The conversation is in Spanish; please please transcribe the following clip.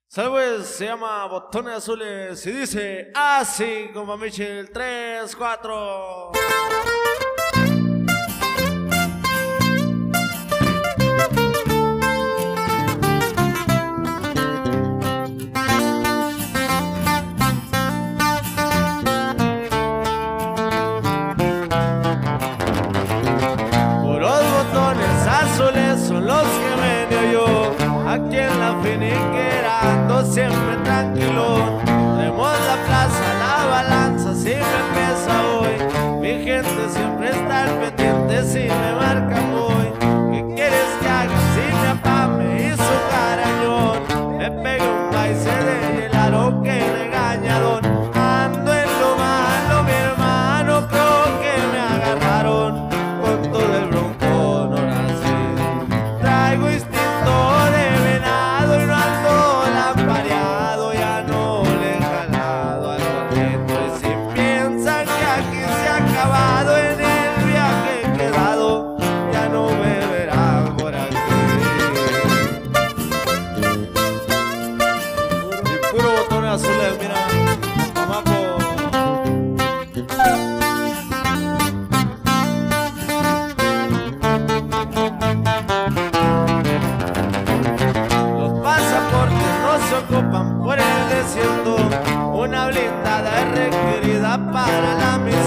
¿Sabes? Se llama Botones Azules y dice así como Michel 3, 4. Puros botones azules son los que me dio yo aquí en la finiquera, ando siempre tranquilo. Tenemos la plaza, la balanza, si me pesa hoy. Mi gente siempre está al pendiente, si me marca muy. ¿Qué quieres que haga si mi papá me hizo carañón? Me pega un paise de helado que regañadón. Ando en lo malo, mi hermano, creo que me agarraron con todo el broncón, ahora sí. Traigo instinto de venado y no ando lampareado, ya no le he jalado al corriente. Y si piensan que aquí se ha acabado en el viaje quedado, ya no me verán por aquí. Y puro botones azules, mira, mamaco. Los pasaportes no se ocupan por el desierto, una blindada es requerida para la misión.